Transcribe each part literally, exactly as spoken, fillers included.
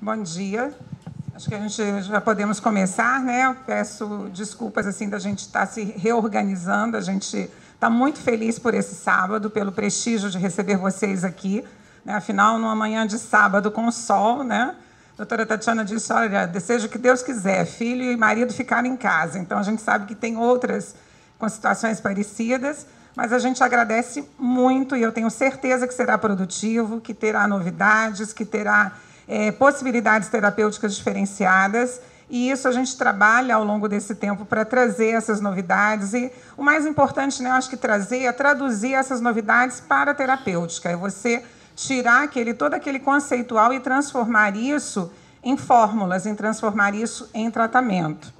Bom dia. Acho que a gente já podemos começar, né? Peço desculpas assim da gente estar se reorganizando. A gente está muito feliz por esse sábado, pelo prestígio de receber vocês aqui, né? Afinal, numa manhã de sábado com sol, né? A doutora Tatiana disse, olha, seja o que Deus quiser, filho e marido ficarem em casa. Então, a gente sabe que tem outras com situações parecidas, mas a gente agradece muito e eu tenho certeza que será produtivo, que terá novidades, que terá é, possibilidades terapêuticas diferenciadas, e isso a gente trabalha ao longo desse tempo para trazer essas novidades. E o mais importante, né, eu acho que trazer é traduzir essas novidades para a terapêutica, é você tirar aquele, todo aquele conceitual e transformar isso em fórmulas, em transformar isso em tratamento.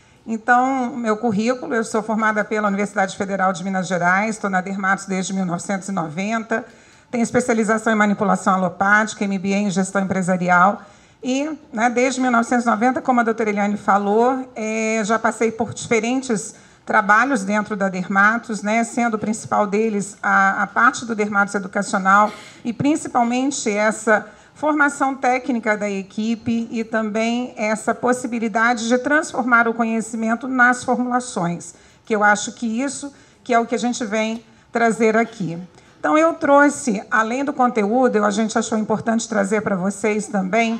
Então, meu currículo, eu sou formada pela Universidade Federal de Minas Gerais, estou na Dermatos desde mil novecentos e noventa, tenho especialização em manipulação alopática, M B A em gestão empresarial, e né, desde mil novecentos e noventa, como a doutora Eliane falou, é, já passei por diferentes trabalhos dentro da Dermatos, né, sendo o principal deles a, a parte do Dermatos educacional e, principalmente, essa formação técnica da equipe e também essa possibilidade de transformar o conhecimento nas formulações, que eu acho que isso que é o que a gente vem trazer aqui. Então, eu trouxe, além do conteúdo, eu, a gente achou importante trazer para vocês também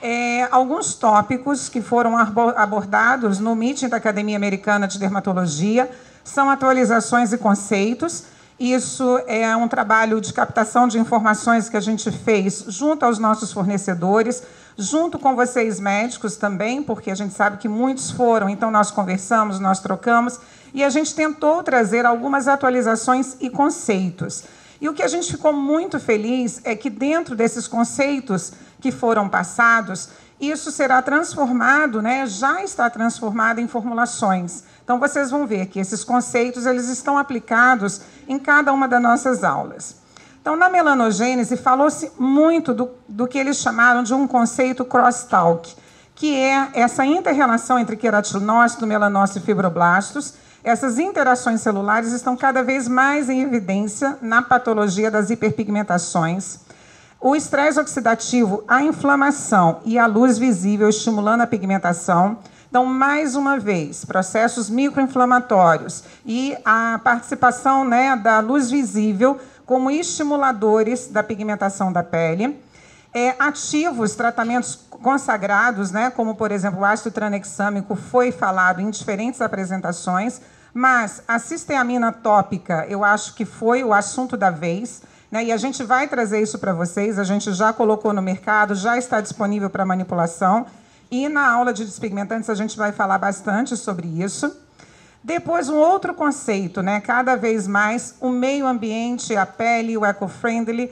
é, alguns tópicos que foram abordados no meeting da Academia Americana de Dermatologia, são atualizações e conceitos. Isso é um trabalho de captação de informações que a gente fez junto aos nossos fornecedores, junto com vocês médicos também, porque a gente sabe que muitos foram, então nós conversamos, nós trocamos, e a gente tentou trazer algumas atualizações e conceitos. E o que a gente ficou muito feliz é que, dentro desses conceitos que foram passados, isso será transformado, né, já está transformado em formulações. Então, vocês vão ver que esses conceitos eles estão aplicados em cada uma das nossas aulas. Então, na melanogênese, falou-se muito do, do que eles chamaram de um conceito crosstalk, que é essa inter-relação entre queratinócito, melanócito e fibroblastos. Essas interações celulares estão cada vez mais em evidência na patologia das hiperpigmentações. O estresse oxidativo, a inflamação e a luz visível estimulando a pigmentação. Então, mais uma vez, processos microinflamatórios e a participação, né, da luz visível como estimuladores da pigmentação da pele. É, ativos, tratamentos consagrados, né, como, por exemplo, o ácido tranexâmico, foi falado em diferentes apresentações, mas a cisteamina tópica, eu acho que foi o assunto da vez, né, e a gente vai trazer isso para vocês, a gente já colocou no mercado, já está disponível para manipulação, e na aula de despigmentantes a gente vai falar bastante sobre isso. Depois, um outro conceito, né, cada vez mais, o meio ambiente, a pele, o eco-friendly,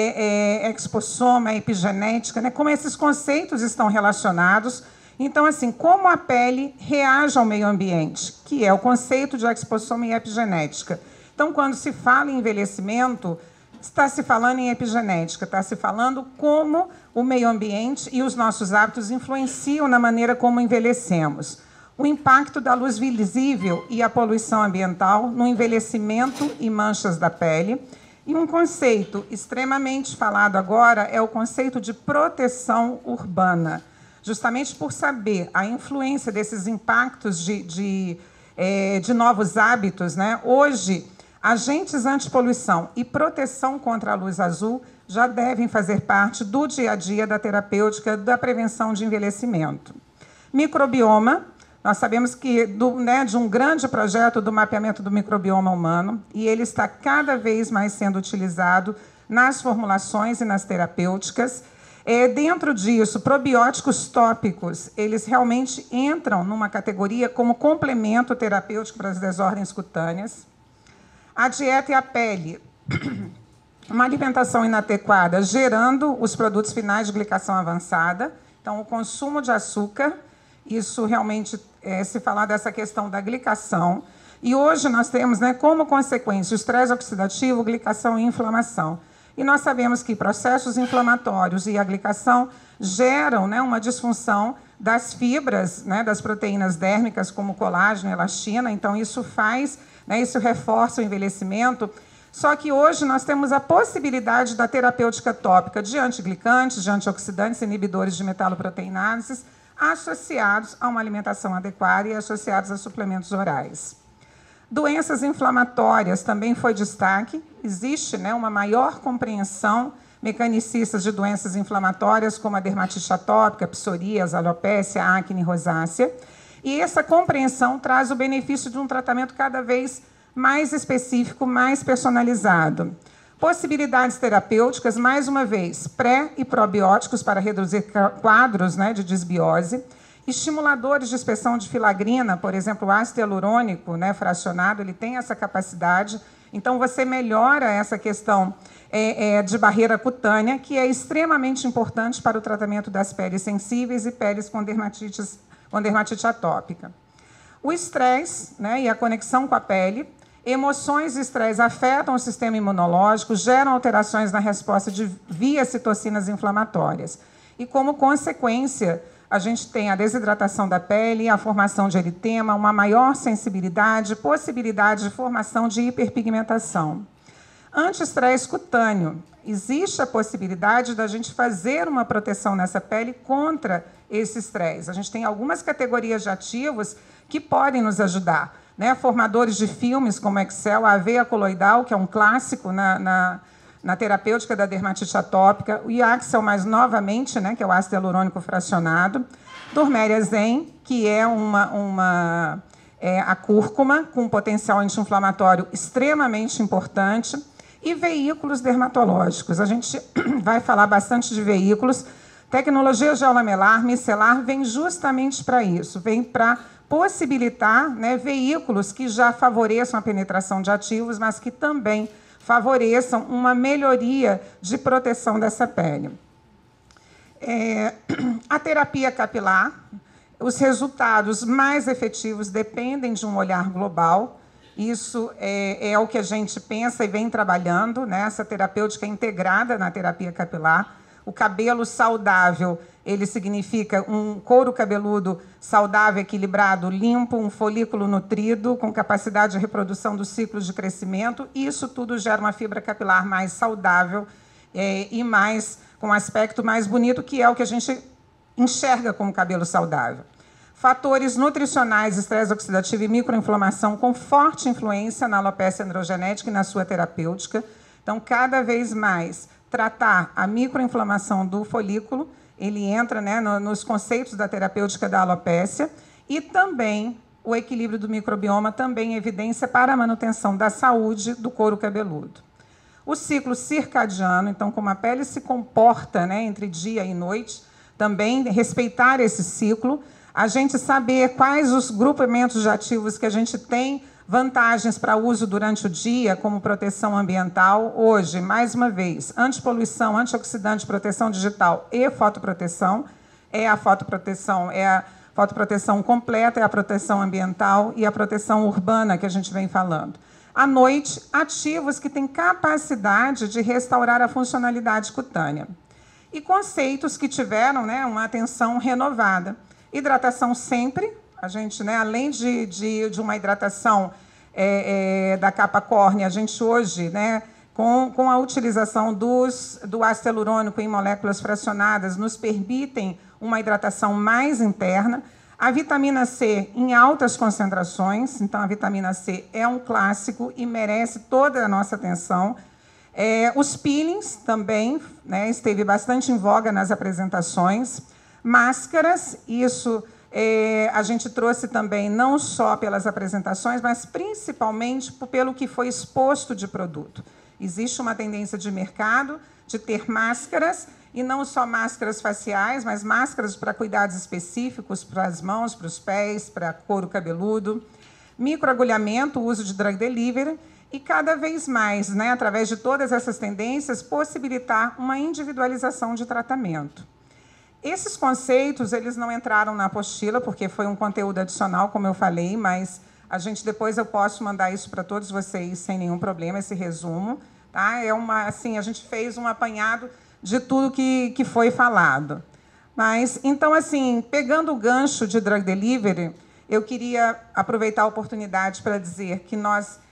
é, é, exposoma, epigenética, né, como esses conceitos estão relacionados. Então, assim, como a pele reage ao meio ambiente, que é o conceito de exposoma e epigenética. Então, quando se fala em envelhecimento, está se falando em epigenética, está se falando como o meio ambiente e os nossos hábitos influenciam na maneira como envelhecemos. O impacto da luz visível e a poluição ambiental no envelhecimento e manchas da pele. E um conceito extremamente falado agora é o conceito de proteção urbana, justamente por saber a influência desses impactos de, de, é, de novos hábitos, né? Hoje, agentes antipoluição e proteção contra a luz azul já devem fazer parte do dia a dia da terapêutica da prevenção de envelhecimento. Microbioma, nós sabemos que do, né, de um grande projeto do mapeamento do microbioma humano, e ele está cada vez mais sendo utilizado nas formulações e nas terapêuticas. É, dentro disso, probióticos tópicos, eles realmente entram numa categoria como complemento terapêutico para as desordens cutâneas. A dieta e a pele, uma alimentação inadequada, gerando os produtos finais de glicação avançada. Então, o consumo de açúcar, isso realmente, é, se falar dessa questão da glicação. E hoje nós temos, né, como consequência, o estresse oxidativo, glicação e inflamação. E nós sabemos que processos inflamatórios e a glicação geram, né, uma disfunção das fibras, né, das proteínas dérmicas, como colágeno e elastina. Então, isso faz, né, isso reforça o envelhecimento. Só que hoje nós temos a possibilidade da terapêutica tópica de antiglicantes, de antioxidantes, inibidores de metaloproteinases, associados a uma alimentação adequada e associados a suplementos orais. Doenças inflamatórias também foi destaque. Existe, né, uma maior compreensão mecanicista de doenças inflamatórias, como a dermatite atópica, psoríase, alopécia, acne, rosácea. E essa compreensão traz o benefício de um tratamento cada vez mais específico, mais personalizado. Possibilidades terapêuticas, mais uma vez, pré e probióticos para reduzir quadros, né, de disbiose, estimuladores de expressão de filagrina, por exemplo, o ácido hialurônico, né, fracionado, ele tem essa capacidade. Então, você melhora essa questão é, é, de barreira cutânea, que é extremamente importante para o tratamento das peles sensíveis e peles com, dermatites, com dermatite atópica. O estresse, né, e a conexão com a pele. Emoções e estresse afetam o sistema imunológico, geram alterações na resposta de via citocinas inflamatórias. E, como consequência, a gente tem a desidratação da pele, a formação de eritema, uma maior sensibilidade, possibilidade de formação de hiperpigmentação. Antiestresse cutâneo. Existe a possibilidade da gente fazer uma proteção nessa pele contra esse estresse. A gente tem algumas categorias de ativos que podem nos ajudar, né? Formadores de filmes, como Excel, a aveia coloidal, que é um clássico na, na, na terapêutica da dermatite atópica, o Iaxel, mais novamente, né, que é o ácido hialurônico fracionado, Durméria zen, que é, uma, uma, é a cúrcuma, com um potencial anti-inflamatório extremamente importante, e veículos dermatológicos. A gente vai falar bastante de veículos. Tecnologia geolamelar, micelar, vem justamente para isso, vem para possibilitar, né, veículos que já favoreçam a penetração de ativos, mas que também favoreçam uma melhoria de proteção dessa pele. É, a terapia capilar, os resultados mais efetivos dependem de um olhar global. Isso é, é o que a gente pensa e vem trabalhando, né, essa terapêutica integrada na terapia capilar. O cabelo saudável, ele significa um couro cabeludo saudável, equilibrado, limpo, um folículo nutrido, com capacidade de reprodução dos ciclos de crescimento. E isso tudo gera uma fibra capilar mais saudável é, e mais, com um aspecto mais bonito, que é o que a gente enxerga como cabelo saudável. Fatores nutricionais, estresse oxidativo e microinflamação com forte influência na alopecia androgenética e na sua terapêutica. Então, cada vez mais, tratar a microinflamação do folículo, ele entra, né, no, nos conceitos da terapêutica da alopécia, e também o equilíbrio do microbioma, também evidência para a manutenção da saúde do couro cabeludo. O ciclo circadiano, então, como a pele se comporta, né, entre dia e noite, também respeitar esse ciclo, a gente saber quais os grupamentos de ativos que a gente tem vantagens para uso durante o dia, como proteção ambiental. Hoje, mais uma vez, antipoluição, antioxidante, proteção digital e fotoproteção. É a fotoproteção, é a fotoproteção completa, é a proteção ambiental e a proteção urbana que a gente vem falando. À noite, ativos que têm capacidade de restaurar a funcionalidade cutânea. E conceitos que tiveram, né, uma atenção renovada. Hidratação sempre. A gente, né, além de, de, de uma hidratação é, é, da capa córnea, a gente hoje, né, com, com a utilização dos, do ácido hialurônico em moléculas fracionadas, nos permitem uma hidratação mais interna. A vitamina C em altas concentrações, então a vitamina C é um clássico e merece toda a nossa atenção. É, os peelings também, né, esteve bastante em voga nas apresentações. Máscaras, isso... É, a gente trouxe também, não só pelas apresentações, mas principalmente pelo que foi exposto de produto. Existe uma tendência de mercado de ter máscaras, e não só máscaras faciais, mas máscaras para cuidados específicos, para as mãos, para os pés, para couro cabeludo. Microagulhamento, uso de drug delivery, e cada vez mais, né, através de todas essas tendências, possibilitar uma individualização de tratamento. Esses conceitos, eles não entraram na apostila, porque foi um conteúdo adicional, como eu falei, mas a gente depois eu posso mandar isso para todos vocês sem nenhum problema, esse resumo. Tá? É uma, assim, a gente fez um apanhado de tudo que, que foi falado. Mas, então, assim, pegando o gancho de drug delivery, eu queria aproveitar a oportunidade para dizer que nós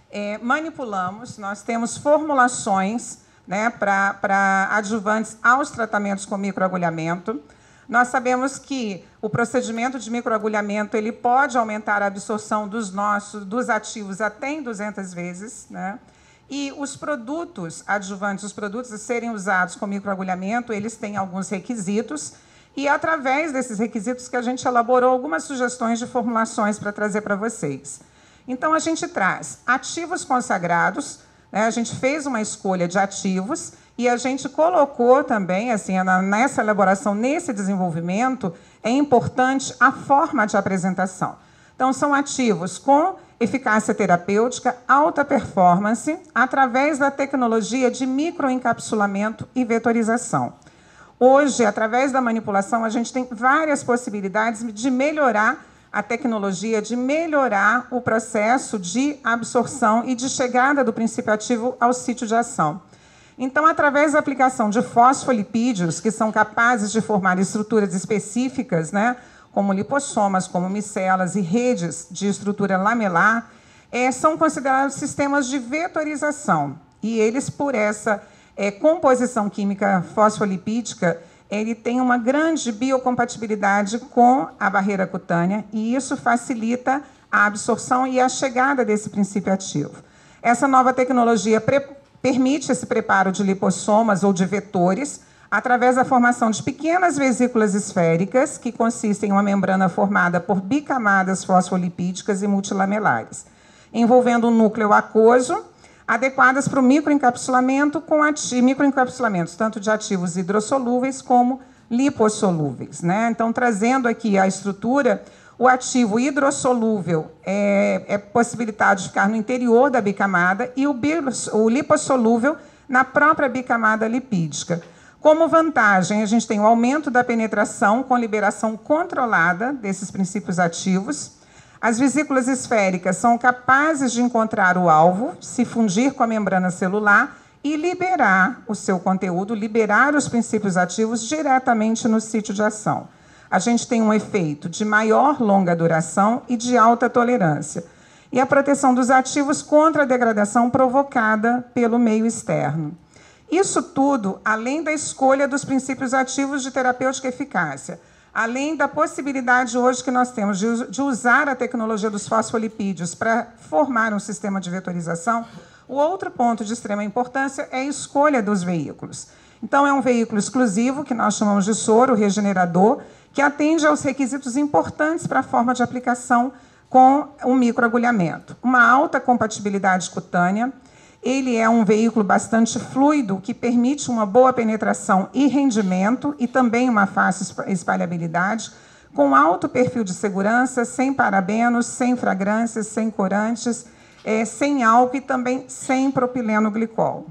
é, manipulamos, nós temos formulações, né, para adjuvantes aos tratamentos com microagulhamento. Nós sabemos que o procedimento de microagulhamento ele pode aumentar a absorção dos nossos dos ativos até em duzentas vezes, né? E os produtos adjuvantes, os produtos a serem usados com microagulhamento, eles têm alguns requisitos, e através desses requisitos que a gente elaborou algumas sugestões de formulações para trazer para vocês. Então, a gente traz ativos consagrados, né? A gente fez uma escolha de ativos e a gente colocou também, assim, nessa elaboração, nesse desenvolvimento, é importante a forma de apresentação. Então, são ativos com eficácia terapêutica, alta performance, através da tecnologia de microencapsulamento e vetorização. Hoje, através da manipulação, a gente tem várias possibilidades de melhorar a tecnologia, de melhorar o processo de absorção e de chegada do princípio ativo ao sítio de ação. Então, através da aplicação de fosfolipídios, que são capazes de formar estruturas específicas, né, como lipossomas, como micelas e redes de estrutura lamelar, é, são considerados sistemas de vetorização. E eles, por essa é, composição química fosfolipídica, ele tem uma grande biocompatibilidade com a barreira cutânea, e isso facilita a absorção e a chegada desse princípio ativo. Essa nova tecnologia permite esse preparo de lipossomas ou de vetores através da formação de pequenas vesículas esféricas, que consistem em uma membrana formada por bicamadas fosfolipídicas e multilamelares, envolvendo um núcleo aquoso, adequadas para o microencapsulamento com ati- microencapsulamentos, tanto de ativos hidrossolúveis como lipossolúveis, né? Então, trazendo aqui a estrutura, o ativo hidrossolúvel é, é possibilitado de ficar no interior da bicamada e o, bilos, o lipossolúvel na própria bicamada lipídica. Como vantagem, a gente tem o aumento da penetração com liberação controlada desses princípios ativos. As vesículas esféricas são capazes de encontrar o alvo, se fundir com a membrana celular e liberar o seu conteúdo, liberar os princípios ativos diretamente no sítio de ação. A gente tem um efeito de maior longa duração e de alta tolerância. E a proteção dos ativos contra a degradação provocada pelo meio externo. Isso tudo, além da escolha dos princípios ativos de terapêutica eficácia, além da possibilidade hoje que nós temos de usar a tecnologia dos fosfolipídios para formar um sistema de vetorização, o outro ponto de extrema importância é a escolha dos veículos. Então, é um veículo exclusivo, que nós chamamos de soro regenerador, que atende aos requisitos importantes para a forma de aplicação com o microagulhamento. Uma alta compatibilidade cutânea, ele é um veículo bastante fluido, que permite uma boa penetração e rendimento, e também uma fácil espalhabilidade, com alto perfil de segurança, sem parabenos, sem fragrâncias, sem corantes, é, sem álcool e também sem propileno glicol.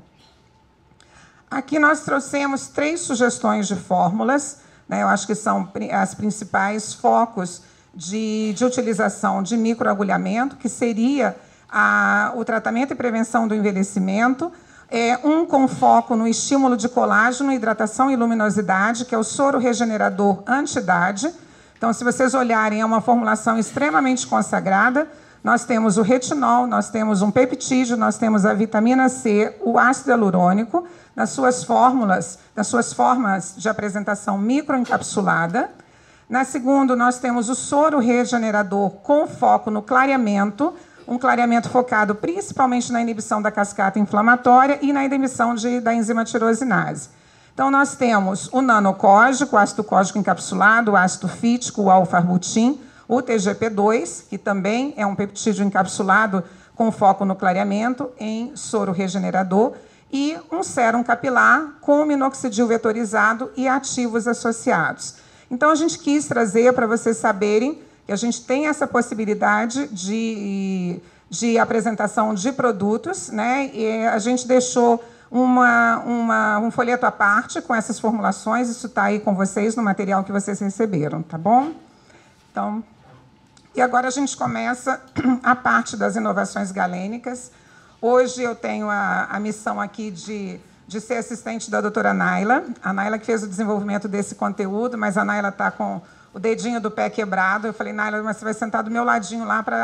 Aqui nós trouxemos três sugestões de fórmulas, né, eu acho que são as principais focos de, de utilização de microagulhamento, que seria a, o tratamento e prevenção do envelhecimento, é, um com foco no estímulo de colágeno, hidratação e luminosidade, que é o soro regenerador anti-idade. Então, se vocês olharem, é uma formulação extremamente consagrada. Nós temos o retinol, nós temos um peptídeo, nós temos a vitamina C, o ácido hialurônico, nas suas fórmulas, nas suas formas de apresentação microencapsulada. Na segunda, nós temos o soro regenerador com foco no clareamento, um clareamento focado principalmente na inibição da cascata inflamatória e na inibição de, da enzima tirosinase. Então, nós temos o nanocógico, o ácido cógico encapsulado, o ácido fítico, o alfarbutin, o T G P dois, que também é um peptídeo encapsulado com foco no clareamento em soro regenerador, e um sérum capilar com minoxidil vetorizado e ativos associados. Então, a gente quis trazer para vocês saberem que a gente tem essa possibilidade de, de apresentação de produtos, né? E a gente deixou uma, uma, um folheto à parte com essas formulações, isso está aí com vocês no material que vocês receberam, tá bom? Então, e agora a gente começa a parte das inovações galênicas. Hoje eu tenho a, a missão aqui de, de ser assistente da doutora Naila. A Naila que fez o desenvolvimento desse conteúdo, mas a Naila está com o dedinho do pé quebrado. Eu falei, Naila, mas você vai sentar do meu ladinho lá para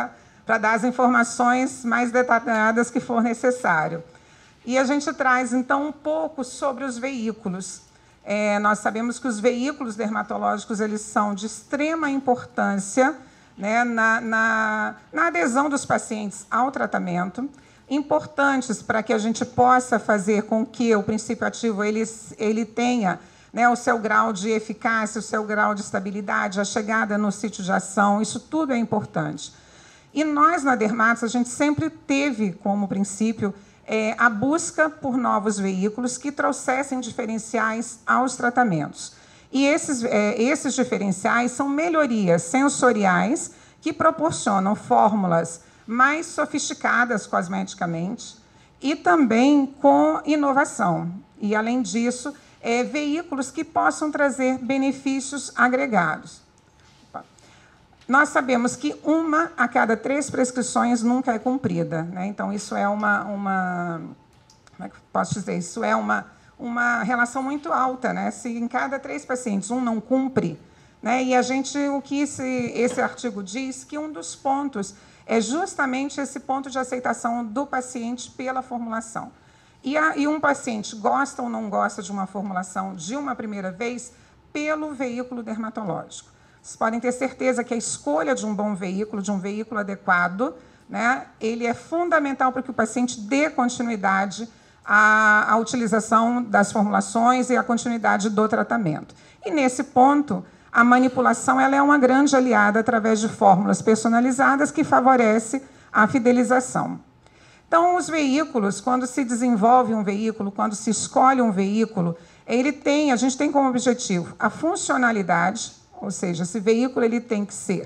para dar as informações mais detalhadas que for necessário. E a gente traz, então, um pouco sobre os veículos. É, nós sabemos que os veículos dermatológicos eles são de extrema importância, né, na, na, na adesão dos pacientes ao tratamento, importantes para que a gente possa fazer com que o princípio ativo ele, ele tenha, né, o seu grau de eficácia, o seu grau de estabilidade, a chegada no sítio de ação, isso tudo é importante. E nós, na Dermatos, a gente sempre teve como princípio é, a busca por novos veículos que trouxessem diferenciais aos tratamentos. E esses, é, esses diferenciais são melhorias sensoriais que proporcionam fórmulas mais sofisticadas cosmeticamente e também com inovação. E, além disso, é, veículos que possam trazer benefícios agregados. Nós sabemos que uma a cada três prescrições nunca é cumprida, né? Então, isso é uma, uma... Como é que posso dizer? Isso é uma, uma relação muito alta, né? Se em cada três pacientes um não cumpre, né? E a gente, o que esse, esse artigo diz, que um dos pontos é justamente esse ponto de aceitação do paciente pela formulação. E, a, e um paciente gosta ou não gosta de uma formulação de uma primeira vez pelo veículo dermatológico. Vocês podem ter certeza que a escolha de um bom veículo, de um veículo adequado, né, ele é fundamental para que o paciente dê continuidade à, à utilização das formulações e à continuidade do tratamento. E, nesse ponto, a manipulação ela é uma grande aliada através de fórmulas personalizadas que favorece a fidelização. Então, os veículos, quando se desenvolve um veículo, quando se escolhe um veículo, ele tem, a gente tem como objetivo a funcionalidade, ou seja, esse veículo ele tem que ser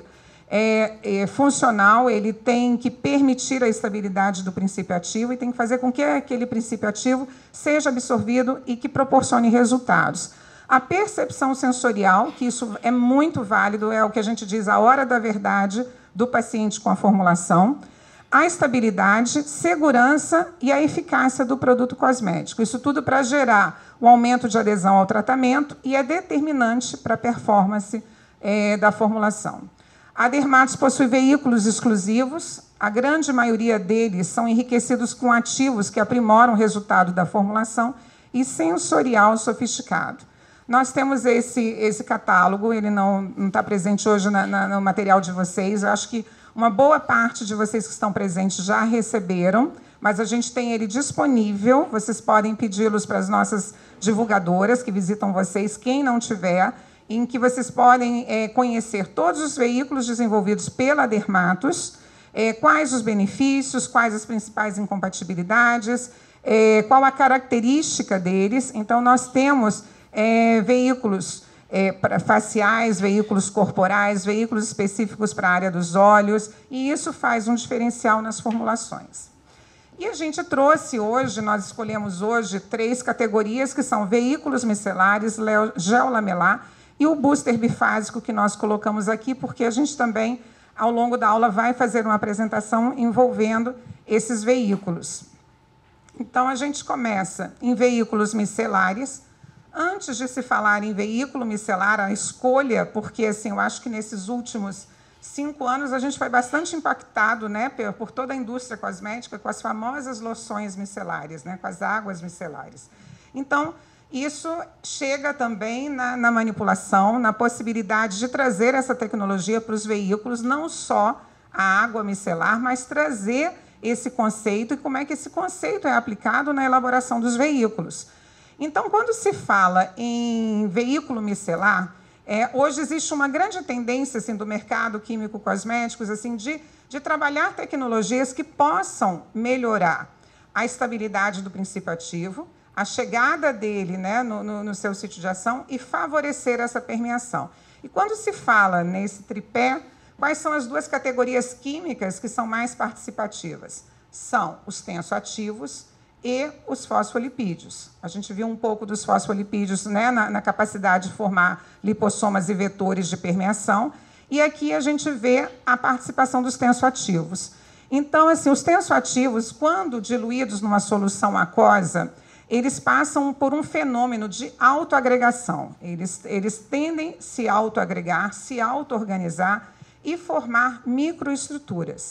é, é, funcional, ele tem que permitir a estabilidade do princípio ativo e tem que fazer com que aquele princípio ativo seja absorvido e que proporcione resultados. A percepção sensorial, que isso é muito válido, é o que a gente diz a hora da verdade do paciente com a formulação, a estabilidade, segurança e a eficácia do produto cosmético. Isso tudo para gerar o aumento de adesão ao tratamento e é determinante para a performance é, da formulação. A Dermatos possui veículos exclusivos, a grande maioria deles são enriquecidos com ativos que aprimoram o resultado da formulação e sensorial sofisticado. Nós temos esse, esse catálogo, ele não está presente hoje na, na, no material de vocês, eu acho que uma boa parte de vocês que estão presentes já receberam, mas a gente tem ele disponível, vocês podem pedi-los para as nossas divulgadoras que visitam vocês, quem não tiver, em que vocês podem é, conhecer todos os veículos desenvolvidos pela Dermatos, é, quais os benefícios, quais as principais incompatibilidades, é, qual a característica deles. Então, nós temos é, veículos É, para faciais, veículos corporais, veículos específicos para a área dos olhos, e isso faz um diferencial nas formulações. E a gente trouxe hoje, nós escolhemos hoje, três categorias, que são veículos micelares, gel lamelar e o booster bifásico, que nós colocamos aqui, porque a gente também, ao longo da aula, vai fazer uma apresentação envolvendo esses veículos. Então, a gente começa em veículos micelares. Antes de se falar em veículo micelar, a escolha, porque assim, eu acho que nesses últimos cinco anos a gente foi bastante impactado, né, por toda a indústria cosmética com as famosas loções micelares, né, com as águas micelares. Então, isso chega também na, na manipulação, na possibilidade de trazer essa tecnologia para os veículos, não só a água micelar, mas trazer esse conceito e como é que esse conceito é aplicado na elaboração dos veículos. Então, quando se fala em veículo micelar, é, hoje existe uma grande tendência assim, do mercado químico-cosméticos assim, de, de trabalhar tecnologias que possam melhorar a estabilidade do princípio ativo, a chegada dele né, no, no, no seu sítio de ação e favorecer essa permeação. E quando se fala nesse tripé, quais são as duas categorias químicas que são mais participativas? São os tensoativos e os fosfolipídios. A gente viu um pouco dos fosfolipídios né, na, na capacidade de formar lipossomas e vetores de permeação, e aqui a gente vê a participação dos tensoativos. Então, assim, os tensoativos, quando diluídos numa solução aquosa, eles passam por um fenômeno de autoagregação. Eles, eles tendem a se autoagregar, se auto-organizar e formar microestruturas.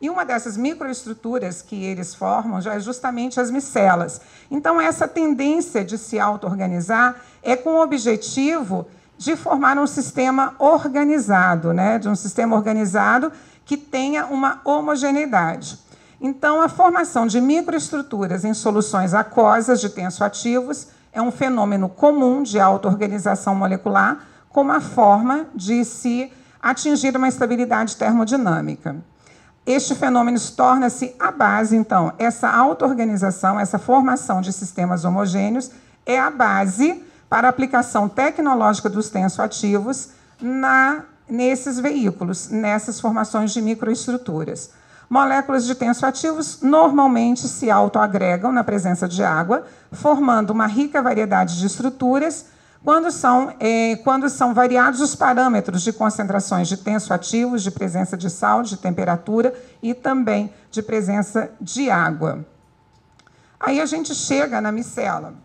E uma dessas microestruturas que eles formam já é justamente as micelas. Então, essa tendência de se auto-organizar é com o objetivo de formar um sistema organizado, né? De um sistema organizado que tenha uma homogeneidade. Então, a formação de microestruturas em soluções aquosas de tensoativos é um fenômeno comum de auto-organização molecular, como a forma de se atingir uma estabilidade termodinâmica. Este fenômeno torna-se a base, então, essa auto-organização, essa formação de sistemas homogêneos é a base para a aplicação tecnológica dos tensoativos na, nesses veículos, nessas formações de microestruturas. Moléculas de tensoativos normalmente se autoagregam na presença de água, formando uma rica variedade de estruturas quando são, eh, quando são variados os parâmetros de concentrações de tensoativos, de presença de sal, de temperatura e também de presença de água. Aí a gente chega na micela.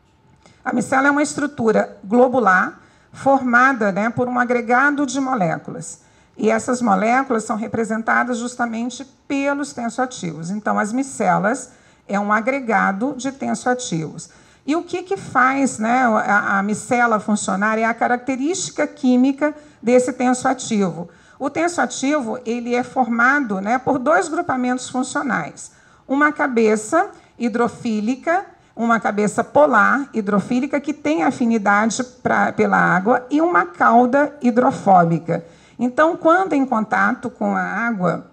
A micela é uma estrutura globular formada, né, por um agregado de moléculas. E essas moléculas são representadas justamente pelos tensoativos. Então, as micelas é um agregado de tensoativos. E o que, que faz, né, a, a micela funcionar é a característica química desse tensoativo. O tensoativo ele é formado, né, por dois grupamentos funcionais. Uma cabeça hidrofílica, uma cabeça polar hidrofílica que tem afinidade pra, pela água e uma cauda hidrofóbica. Então, quando em contato com a água,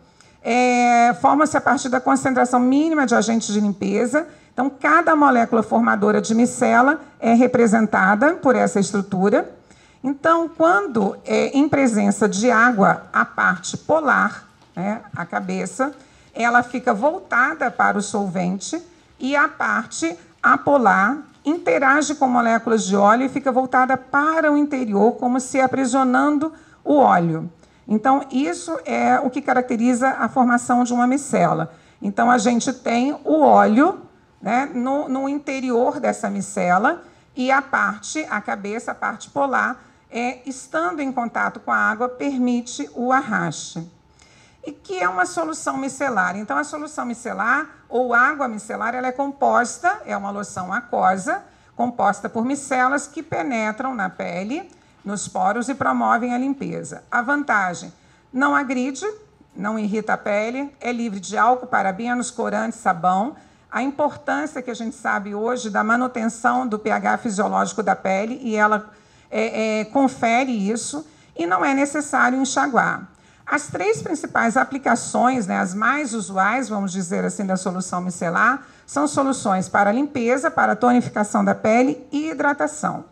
é, forma-se a partir da concentração mínima de agentes de limpeza. Então, cada molécula formadora de micela é representada por essa estrutura. Então, quando é em presença de água, a parte polar, né, a cabeça, ela fica voltada para o solvente e a parte apolar interage com moléculas de óleo e fica voltada para o interior, como se aprisionando o óleo. Então, isso é o que caracteriza a formação de uma micela. Então, a gente tem o óleo, né, no, no interior dessa micela e a parte, a cabeça, a parte polar, é, estando em contato com a água, permite o arraste. E que é uma solução micelar. Então, a solução micelar, ou água micelar, ela é composta, é uma loção aquosa, composta por micelas que penetram na pele, nos poros e promovem a limpeza. A vantagem, não agride, não irrita a pele, é livre de álcool, parabenos, corantes, sabão. A importância que a gente sabe hoje da manutenção do pH fisiológico da pele, e ela é, é, confere isso, e não é necessário enxaguar. As três principais aplicações, né, as mais usuais, vamos dizer assim, da solução micelar, são soluções para limpeza, para tonificação da pele e hidratação.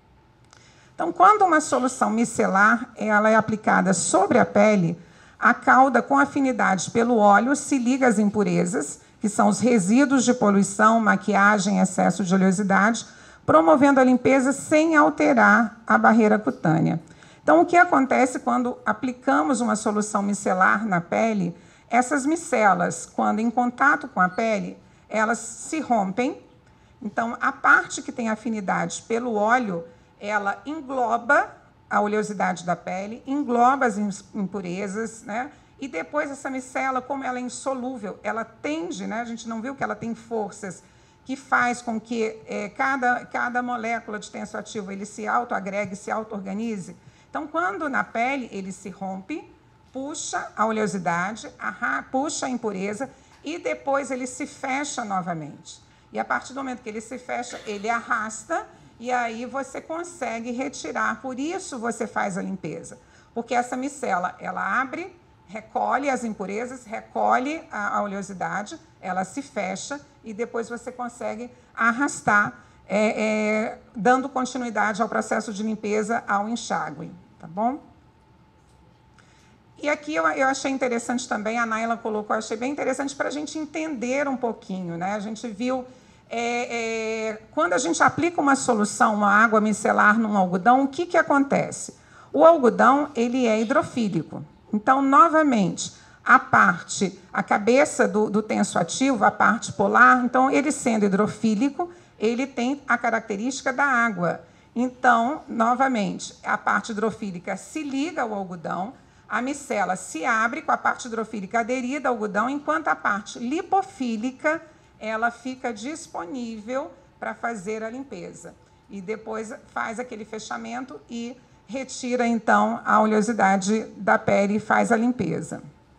Então, quando uma solução micelar ela é aplicada sobre a pele, a cauda com afinidade pelo óleo se liga às impurezas, que são os resíduos de poluição, maquiagem, excesso de oleosidade, promovendo a limpeza sem alterar a barreira cutânea. Então, o que acontece quando aplicamos uma solução micelar na pele? Essas micelas, quando em contato com a pele, elas se rompem. Então, a parte que tem afinidade pelo óleo, ela engloba a oleosidade da pele, engloba as impurezas, né? E depois essa micela, como ela é insolúvel, ela tende, né? A gente não viu que ela tem forças que faz com que é, cada, cada molécula de tensoativo ele se autoagregue, se auto-organize. Então, quando na pele ele se rompe, puxa a oleosidade, arra, puxa a impureza e depois ele se fecha novamente. E a partir do momento que ele se fecha, ele arrasta e aí você consegue retirar. Por isso você faz a limpeza. Porque essa micela, ela abre, recolhe as impurezas, recolhe a, a oleosidade, ela se fecha e depois você consegue arrastar, é, é, dando continuidade ao processo de limpeza, ao enxágue. Tá bom? E aqui eu, eu achei interessante também, a Naila colocou, eu achei bem interessante para a gente entender um pouquinho, né? A gente viu, é, é, quando a gente aplica uma solução, uma água micelar num algodão, o que, que acontece? O algodão ele é hidrofílico. Então, novamente, a parte, a cabeça do, do tensoativo, a parte polar, então, ele sendo hidrofílico, ele tem a característica da água. Então, novamente, a parte hidrofílica se liga ao algodão, A micela se abre com a parte hidrofílica aderida ao algodão, enquanto a parte lipofílica ela fica disponível para fazer a limpeza. E depois faz aquele fechamento e retira, então, a oleosidade da pele e faz a limpeza.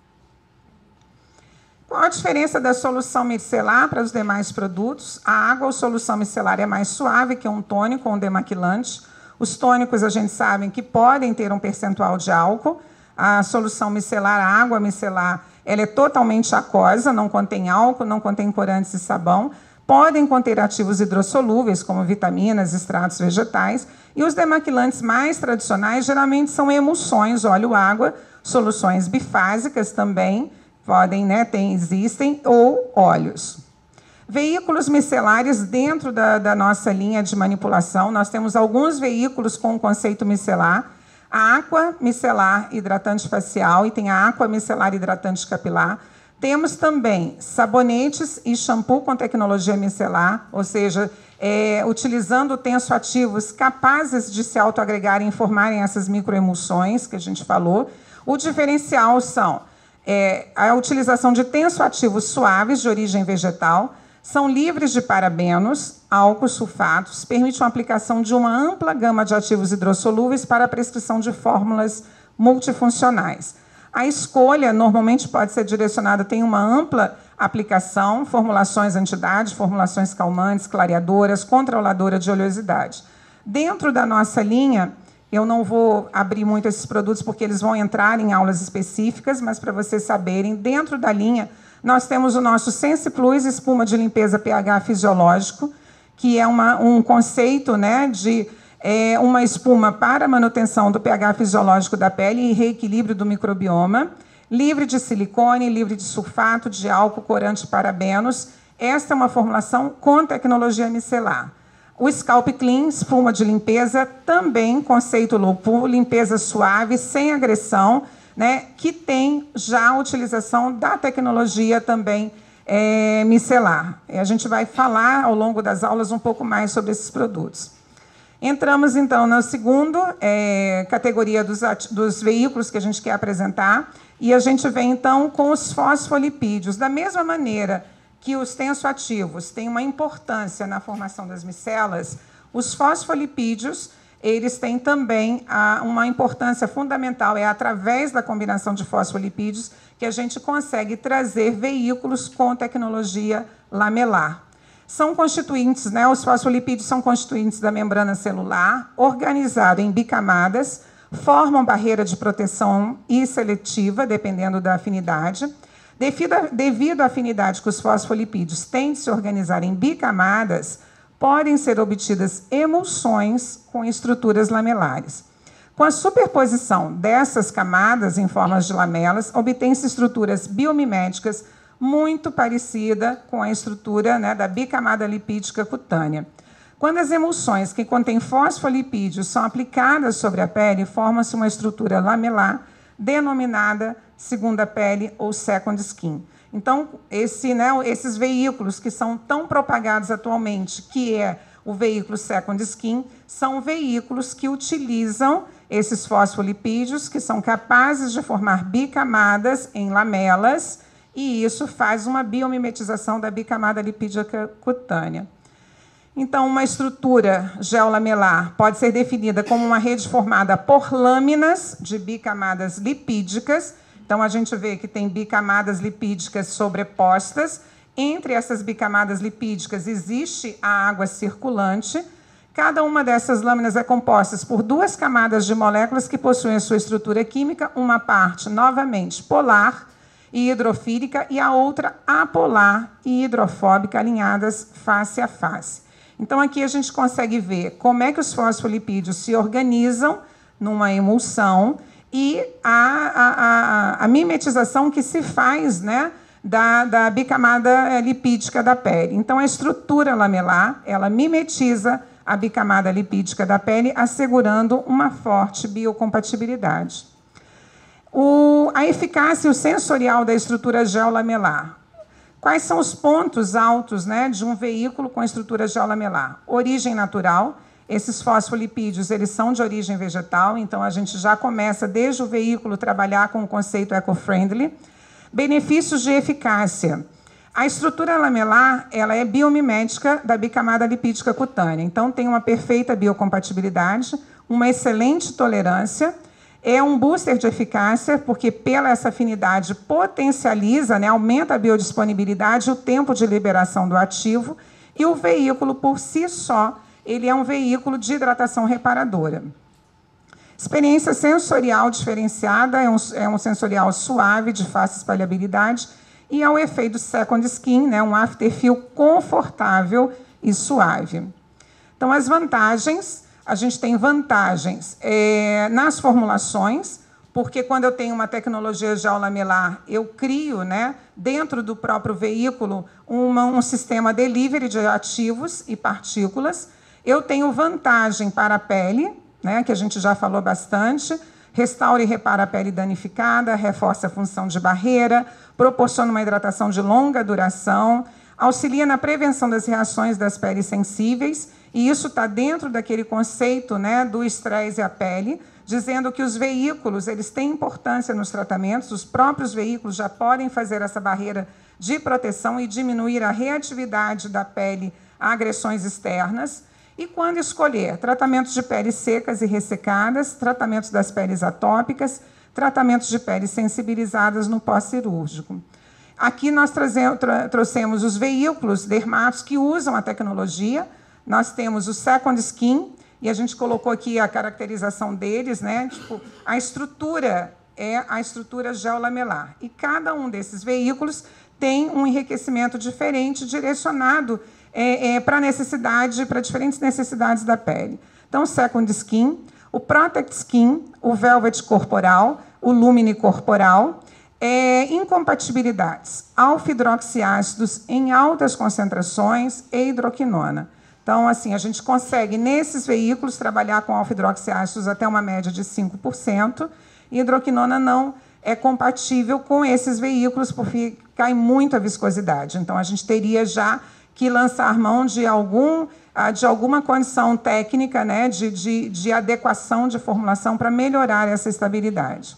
Qual a diferença da solução micelar para os demais produtos? A água ou solução micelar é mais suave que um tônico ou um demaquilante. Os tônicos, a gente sabe que podem ter um percentual de álcool. A solução micelar, a água micelar, ela é totalmente aquosa, não contém álcool, não contém corantes e sabão. Podem conter ativos hidrossolúveis, como vitaminas, extratos vegetais, e os demaquilantes mais tradicionais geralmente são emulsões, óleo-água, soluções bifásicas também, podem, né, tem, existem, ou óleos. Veículos micelares dentro da, da nossa linha de manipulação, nós temos alguns veículos com o conceito micelar, a Aqua Micelar Hidratante Facial e tem a Aqua Micelar Hidratante Capilar. Temos também sabonetes e shampoo com tecnologia micelar, ou seja, é, utilizando tensoativos capazes de se autoagregarem e formarem essas microemulsões que a gente falou. O diferencial são é, a utilização de tensoativos suaves de origem vegetal, são livres de parabenos, álcool, sulfatos, permite uma aplicação de uma ampla gama de ativos hidrossolúveis para a prescrição de fórmulas multifuncionais. A escolha normalmente pode ser direcionada, tem uma ampla aplicação, formulações anti-idade, formulações calmantes, clareadoras, controladoras de oleosidade. Dentro da nossa linha, eu não vou abrir muito esses produtos porque eles vão entrar em aulas específicas, mas para vocês saberem, dentro da linha, nós temos o nosso Sensi Plus, espuma de limpeza pH fisiológico, que é uma, um conceito, né, de é, uma espuma para manutenção do pH fisiológico da pele e reequilíbrio do microbioma, livre de silicone, livre de sulfato, de álcool, corante, parabenos. Esta é uma formulação com tecnologia micelar. O Scalp Clean, espuma de limpeza, também conceito low pool, limpeza suave, sem agressão, né, que tem já a utilização da tecnologia também é, micelar. E a gente vai falar ao longo das aulas um pouco mais sobre esses produtos. Entramos, então, na segunda é, categoria dos, dos veículos que a gente quer apresentar, e a gente vem, então, com os fosfolipídios. Da mesma maneira que os tensoativos têm uma importância na formação das micelas, os fosfolipídios eles têm também a, uma importância fundamental. É através da combinação de fosfolipídios que a gente consegue trazer veículos com tecnologia lamelar. São constituintes, né, os fosfolipídios são constituintes da membrana celular, organizado em bicamadas, formam barreira de proteção e seletiva, dependendo da afinidade. Devido, a, devido à afinidade que os fosfolipídios têm de se organizar em bicamadas, podem ser obtidas emulsões com estruturas lamelares. Com a superposição dessas camadas em formas de lamelas, obtém-se estruturas biomiméticas muito parecidas com a estrutura, né, da bicamada lipídica cutânea. Quando as emulsões que contêm fosfolipídios são aplicadas sobre a pele, forma-se uma estrutura lamelar denominada segunda pele ou second skin. Então, esse, né, esses veículos que são tão propagados atualmente, que é o veículo second skin, são veículos que utilizam esses fosfolipídios, que são capazes de formar bicamadas em lamelas, e isso faz uma biomimetização da bicamada lipídica cutânea. Então, uma estrutura geolamelar pode ser definida como uma rede formada por lâminas de bicamadas lipídicas. Então, a gente vê que tem bicamadas lipídicas sobrepostas. Entre essas bicamadas lipídicas existe a água circulante. Cada uma dessas lâminas é composta por duas camadas de moléculas que possuem a sua estrutura química, uma parte, novamente, polar e hidrofílica, e a outra apolar e hidrofóbica, alinhadas face a face. Então, aqui a gente consegue ver como é que os fosfolipídios se organizam numa emulsão, e a, a, a, a mimetização que se faz, né, da, da bicamada lipídica da pele. Então, a estrutura lamelar, ela mimetiza a bicamada lipídica da pele, assegurando uma forte biocompatibilidade. O, a eficácia e o sensorial da estrutura geolamelar. Quais são os pontos altos, né, de um veículo com estrutura geolamelar? Origem natural. Esses fosfolipídios, eles são de origem vegetal, então a gente já começa, desde o veículo, trabalhar com o conceito eco-friendly. Benefícios de eficácia. A estrutura lamelar, ela é biomimética da bicamada lipídica cutânea, então tem uma perfeita biocompatibilidade, uma excelente tolerância, é um booster de eficácia, porque pela essa afinidade potencializa, né, aumenta a biodisponibilidade e o tempo de liberação do ativo, e o veículo, por si só, ele é um veículo de hidratação reparadora. Experiência sensorial diferenciada, é um, é um sensorial suave, de fácil espalhabilidade, e é o efeito second skin, né, um afterfeel confortável e suave. Então, as vantagens, a gente tem vantagens é, nas formulações, porque quando eu tenho uma tecnologia geolamelar, eu crio, né, dentro do próprio veículo uma, um sistema delivery de ativos e partículas. Eu tenho vantagem para a pele, né, que a gente já falou bastante, restaura e repara a pele danificada, reforça a função de barreira, proporciona uma hidratação de longa duração, auxilia na prevenção das reações das peles sensíveis, e isso está dentro daquele conceito, né, do estresse à pele, dizendo que os veículos eles têm importância nos tratamentos, os próprios veículos já podem fazer essa barreira de proteção e diminuir a reatividade da pele a agressões externas. E quando escolher tratamentos de peles secas e ressecadas, tratamentos das peles atópicas, tratamentos de peles sensibilizadas no pós-cirúrgico. Aqui nós trazemos, trouxemos os veículos dermatos que usam a tecnologia. Nós temos o Second Skin, e a gente colocou aqui a caracterização deles, né? Tipo, a estrutura é a estrutura geolamelar. E cada um desses veículos tem um enriquecimento diferente, direcionado é, é, para necessidade, para diferentes necessidades da pele. Então, o Second Skin, o Protect Skin, o Velvet corporal, o Lumine corporal, é, incompatibilidades, alfa-hidroxiácidos em altas concentrações e hidroquinona. Então, assim, a gente consegue, nesses veículos, trabalhar com alfa-hidroxiácidos até uma média de cinco por cento, e hidroquinona não é compatível com esses veículos, porque cai muito a viscosidade. Então, a gente teria já que lançar mão de, algum, de alguma condição técnica, né, de, de, de adequação de formulação para melhorar essa estabilidade.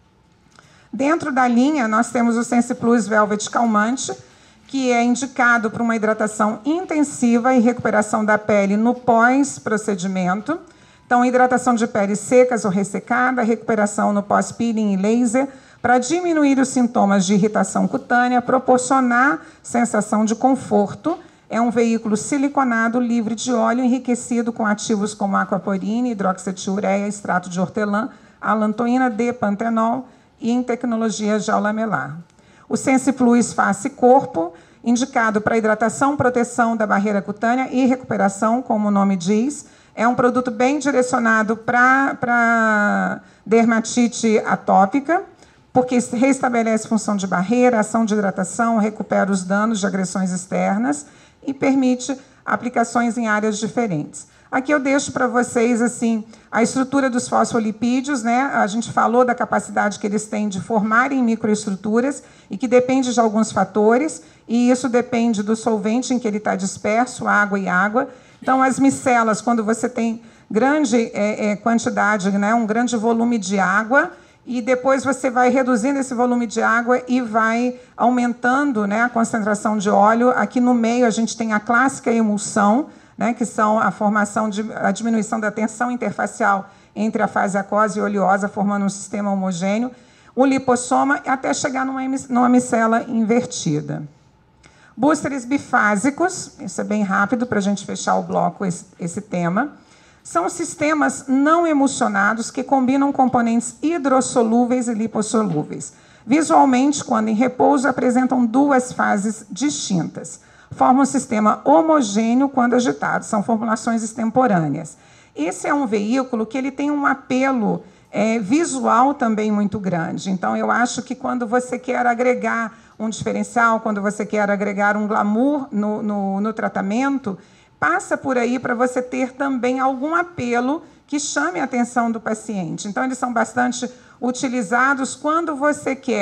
Dentro da linha, nós temos o SensiPlus Velvet Calmante, que é indicado para uma hidratação intensiva e recuperação da pele no pós-procedimento. Então, hidratação de peles secas ou ressecada, recuperação no pós-peeling e laser, para diminuir os sintomas de irritação cutânea, proporcionar sensação de conforto. É um veículo siliconado, livre de óleo, enriquecido com ativos como aquaporina, hidroxetilureia, extrato de hortelã, alantoína, D-pantenol e em tecnologia geolamelar. O SensiPlus Face Corpo, indicado para hidratação, proteção da barreira cutânea e recuperação, como o nome diz. É um produto bem direcionado para, para dermatite atópica, porque restabelece função de barreira, ação de hidratação, recupera os danos de agressões externas e permite aplicações em áreas diferentes. Aqui eu deixo para vocês assim, a estrutura dos fosfolipídios, né? A gente falou da capacidade que eles têm de formarem microestruturas e que depende de alguns fatores, e isso depende do solvente em que ele está disperso, água e água. Então, as micelas, quando você tem grande é, é, quantidade, né? Um grande volume de água, e depois você vai reduzindo esse volume de água e vai aumentando, né, a concentração de óleo. Aqui no meio a gente tem a clássica emulsão, né, que são a formação de a diminuição da tensão interfacial entre a fase aquosa e oleosa, formando um sistema homogêneo, o lipossoma, até chegar numa, numa micela invertida. Boosters bifásicos, isso é bem rápido para a gente fechar o bloco esse, esse tema. São sistemas não emulsionados que combinam componentes hidrossolúveis e lipossolúveis. Visualmente, quando em repouso, apresentam duas fases distintas. Formam um sistema homogêneo quando agitados, são formulações extemporâneas. Esse é um veículo que ele tem um apelo é, visual também muito grande. Então, eu acho que quando você quer agregar um diferencial, quando você quer agregar um glamour no, no, no tratamento, passa por aí para você ter também algum apelo que chame a atenção do paciente. Então, eles são bastante utilizados quando você quer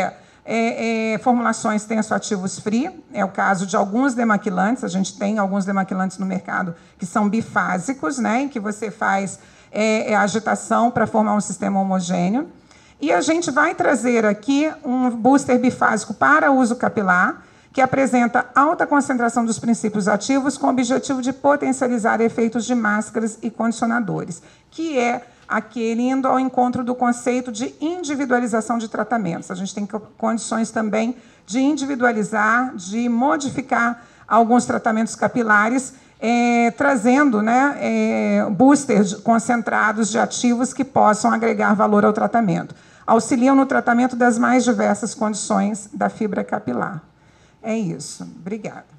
é, é, formulações tensoativos free, é o caso de alguns demaquilantes, a gente tem alguns demaquilantes no mercado que são bifásicos, né, em que você faz é, é, agitação para formar um sistema homogêneo. E a gente vai trazer aqui um booster bifásico para uso capilar, que apresenta alta concentração dos princípios ativos com o objetivo de potencializar efeitos de máscaras e condicionadores, que é aquele indo ao encontro do conceito de individualização de tratamentos. A gente tem condições também de individualizar, de modificar alguns tratamentos capilares, é, trazendo, né, é, boosters concentrados de ativos que possam agregar valor ao tratamento. Auxiliam no tratamento das mais diversas condições da fibra capilar. É isso. Obrigada.